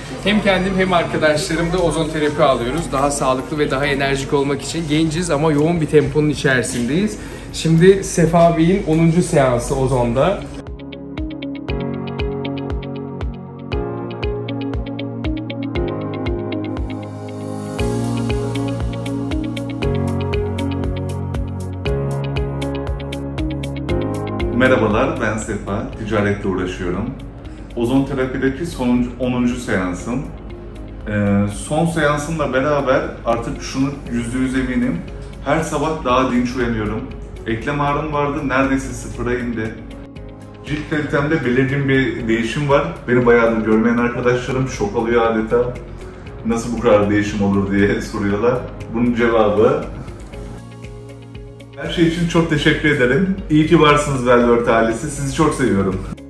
Hem kendim hem arkadaşlarım da ozon terapi alıyoruz. Daha sağlıklı ve daha enerjik olmak için. Genciz ama yoğun bir temponun içerisindeyiz. Şimdi Sefa Bey'in 10. seansı ozonda. Merhabalar, ben Sefa. Ticaretle uğraşıyorum. Ozon terapideki 10. seansım. Son seansımla beraber artık şunu %100 eminim. Her sabah daha dinç uyanıyorum. Eklem ağrım vardı, neredeyse sıfıra indi. Cilt kalitemde belirgin bir değişim var. Beni bayağıdır görmeyen arkadaşlarım şok oluyor adeta. Nasıl bu kadar değişim olur diye soruyorlar. Bunun cevabı... Her şey için çok teşekkür ederim. İyi ki varsınız Velvert ailesi. Sizi çok seviyorum.